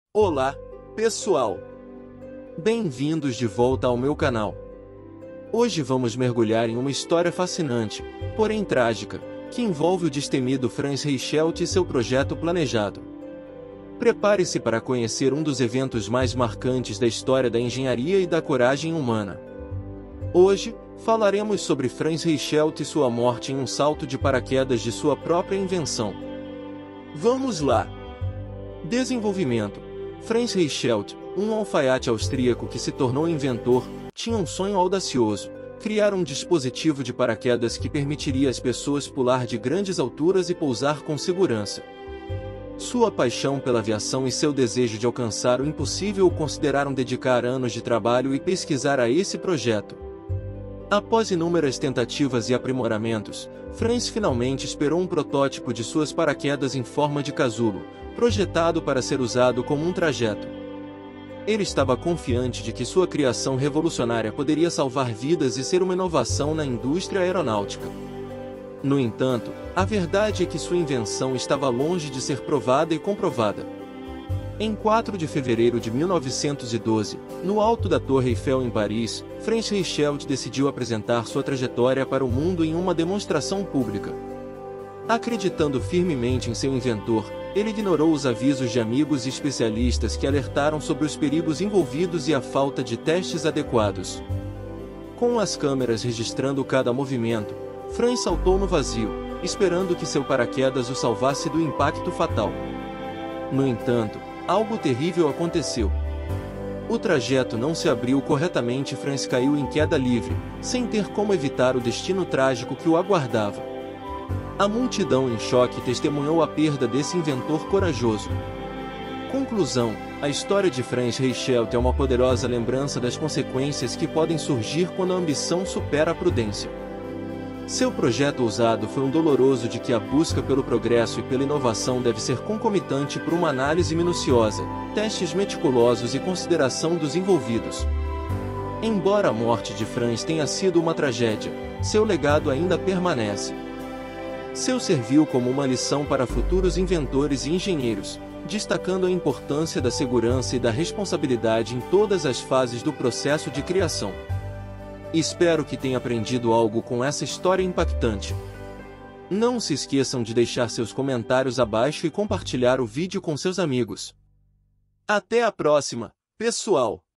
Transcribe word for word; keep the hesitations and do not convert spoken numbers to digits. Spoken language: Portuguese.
Olá, pessoal! Bem-vindos de volta ao meu canal. Hoje vamos mergulhar em uma história fascinante, porém trágica, que envolve o destemido Franz Reichelt e seu projeto planejado. Prepare-se para conhecer um dos eventos mais marcantes da história da engenharia e da coragem humana. Hoje, falaremos sobre Franz Reichelt e sua morte em um salto de paraquedas de sua própria invenção. Vamos lá! Desenvolvimento. Franz Reichelt, um alfaiate austríaco que se tornou inventor, tinha um sonho audacioso: criar um dispositivo de paraquedas que permitiria às pessoas pular de grandes alturas e pousar com segurança. Sua paixão pela aviação e seu desejo de alcançar o impossível o consideraram dedicar anos de trabalho e pesquisar a esse projeto. Após inúmeras tentativas e aprimoramentos, Franz finalmente esperou um protótipo de suas paraquedas em forma de casulo, projetado para ser usado como um trajeto. Ele estava confiante de que sua criação revolucionária poderia salvar vidas e ser uma inovação na indústria aeronáutica. No entanto, a verdade é que sua invenção estava longe de ser provada e comprovada. Em quatro de fevereiro de mil novecentos e doze, no alto da Torre Eiffel em Paris, Franz Reichelt decidiu apresentar sua trajetória para o mundo em uma demonstração pública. Acreditando firmemente em seu inventor, ele ignorou os avisos de amigos e especialistas que alertaram sobre os perigos envolvidos e a falta de testes adequados. Com as câmeras registrando cada movimento, Franz saltou no vazio, esperando que seu paraquedas o salvasse do impacto fatal. No entanto, algo terrível aconteceu. O trajeto não se abriu corretamente e Franz caiu em queda livre, sem ter como evitar o destino trágico que o aguardava. A multidão em choque testemunhou a perda desse inventor corajoso. Conclusão: a história de Franz Reichelt é uma poderosa lembrança das consequências que podem surgir quando a ambição supera a prudência. Seu projeto ousado foi um doloroso de que a busca pelo progresso e pela inovação deve ser concomitante por uma análise minuciosa, testes meticulosos e consideração dos envolvidos. Embora a morte de Franz tenha sido uma tragédia, seu legado ainda permanece. Seu serviu como uma lição para futuros inventores e engenheiros, destacando a importância da segurança e da responsabilidade em todas as fases do processo de criação. Espero que tenha aprendido algo com essa história impactante. Não se esqueçam de deixar seus comentários abaixo e compartilhar o vídeo com seus amigos. Até a próxima, pessoal!